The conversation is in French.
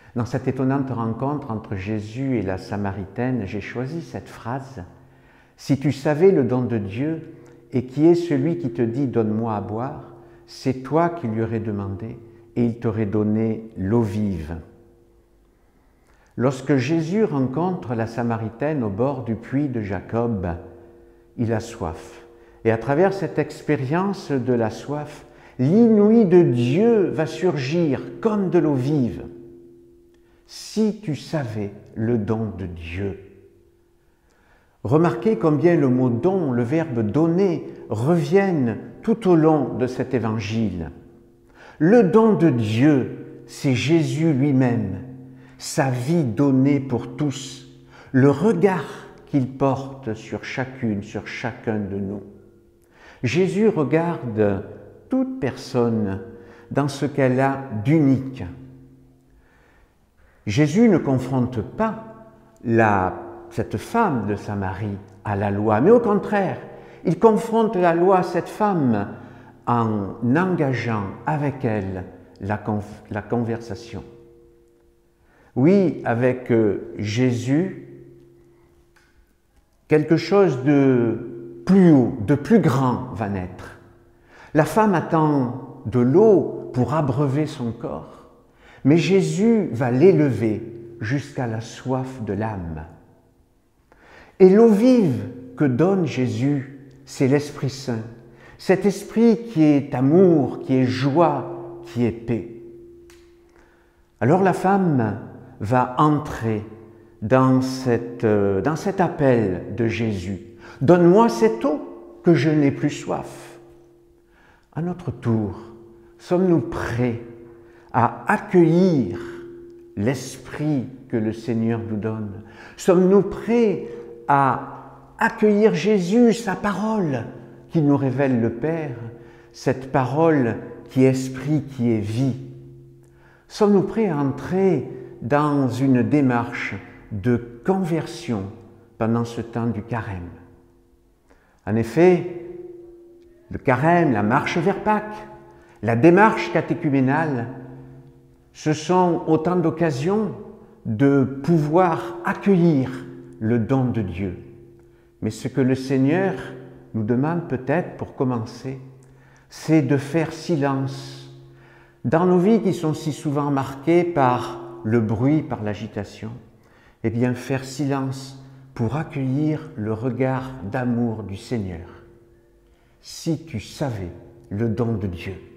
Dans cette étonnante rencontre entre Jésus et la Samaritaine, j'ai choisi cette phrase « Si tu savais le don de Dieu et qui est celui qui te dit « Donne-moi à boire », c'est toi qui lui aurais demandé et il t'aurait donné l'eau vive. » Lorsque Jésus rencontre la Samaritaine au bord du puits de Jacob, il a soif. Et à travers cette expérience de la soif, l'inouï de Dieu va surgir comme de l'eau vive. Si tu savais le don de Dieu. Remarquez combien le mot don, le verbe donner, reviennent tout au long de cet évangile. Le don de Dieu, c'est Jésus lui-même, sa vie donnée pour tous, le regard qu'il porte sur chacune, sur chacun de nous. Jésus regarde toute personne dans ce qu'elle a d'unique. Jésus ne confronte pas cette femme de Samarie à la loi, mais au contraire, il confronte la loi à cette femme en engageant avec elle la conversation. Oui, avec Jésus, quelque chose de plus haut, de plus grand va naître. La femme attend de l'eau pour abreuver son corps. Mais Jésus va l'élever jusqu'à la soif de l'âme. Et l'eau vive que donne Jésus, c'est l'Esprit Saint. Cet esprit qui est amour, qui est joie, qui est paix. Alors la femme va entrer dans cet appel de Jésus. Donne-moi cette eau que je n'ai plus soif. À notre tour, sommes-nous prêts à accueillir l'Esprit que le Seigneur nous donne? Sommes-nous prêts à accueillir Jésus, sa parole qui nous révèle le Père, cette parole qui est esprit, qui est vie? Sommes-nous prêts à entrer dans une démarche de conversion pendant ce temps du carême? En effet, le carême, la marche vers Pâques, la démarche catéchuménale, ce sont autant d'occasions de pouvoir accueillir le don de Dieu. Mais ce que le Seigneur nous demande peut-être pour commencer, c'est de faire silence dans nos vies qui sont si souvent marquées par le bruit, par l'agitation. Eh bien, faire silence pour accueillir le regard d'amour du Seigneur. Si tu savais le don de Dieu.